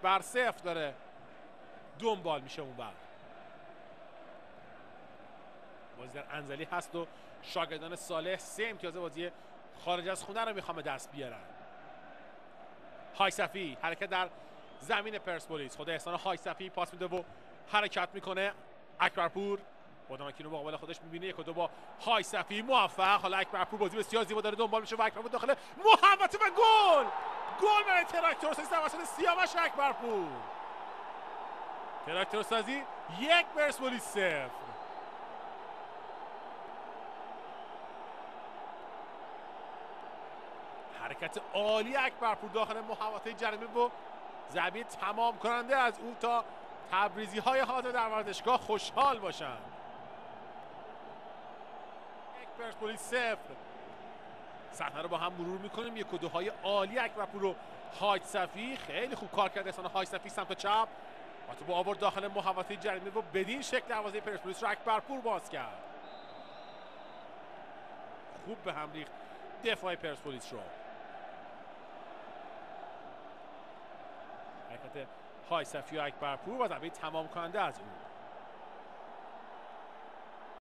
بر 0 داره دنبال میشه اون بر. بازی در انزلی هست و شاگردان صالح 3 امتیاز بازی خارج از خونه رو میخوام دست بیارن. هایصفی حرکت در زمین پرسپولیس، خود احسان هایصفی پاس میده و حرکت میکنه. اکبرپور بادامکی رو مقابل خودش میبینه، 1 و 2 با هایصفی موفق. حالا اکبرپور بازی بسیار زیبا داره دنبال میشه و اکبرپور داخل محوطه و گل برای تراکتورسازی توسط سیاوش اکبرپور. تراکتورسازی 1 پرسپولیس 0. حرکت عالی اکبرپور داخل محوطه جریمه و ضربه تمام کننده از او تا تبریزی های حاضر در ورزشگاه خوشحال باشن. 1 پرسپولیس 0. صحنه رو با هم مرور میکنیم. 1 و 2 های عالی اکبرپور و هایصفی. خیلی خوب کار کرده احسان هایصفی سمت چپ و تو با آورد داخل محوطه جریمه و بدین شکل دروازه پرسپولیس رو اکبرپور باز کرد. خوب به هم ریخت دفاع پرسپولیس رو. حرکت هایصفی و اکبرپور و ضربه تمام کننده از او.